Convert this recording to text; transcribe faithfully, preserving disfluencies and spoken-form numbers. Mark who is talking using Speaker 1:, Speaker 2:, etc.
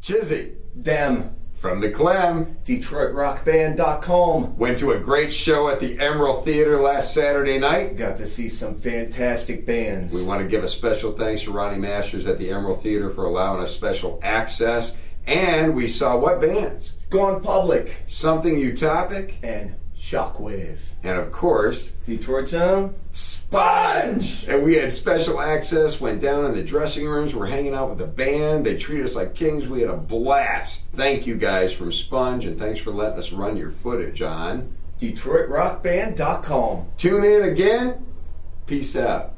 Speaker 1: Chizzy.
Speaker 2: Dem.
Speaker 1: From the Clem.
Speaker 2: Detroit Rock Band dot com.
Speaker 1: Went to a great show at the Emerald Theater last Saturday night.
Speaker 2: Got to see some fantastic bands.
Speaker 1: We want to give a special thanks to Ronnie Masters at the Emerald Theater for allowing us special access. And we saw what bands?
Speaker 2: Gone Public.
Speaker 1: Something Utopic.
Speaker 2: And Shockwave.
Speaker 1: And of course,
Speaker 2: Detroit's own
Speaker 1: Sponge! And we had special access, went down in the dressing rooms, we're hanging out with the band, they treated us like kings, we had a blast. Thank you guys from Sponge, and thanks for letting us run your footage on
Speaker 2: Detroit Rock Band dot com.
Speaker 1: Tune in again. Peace out.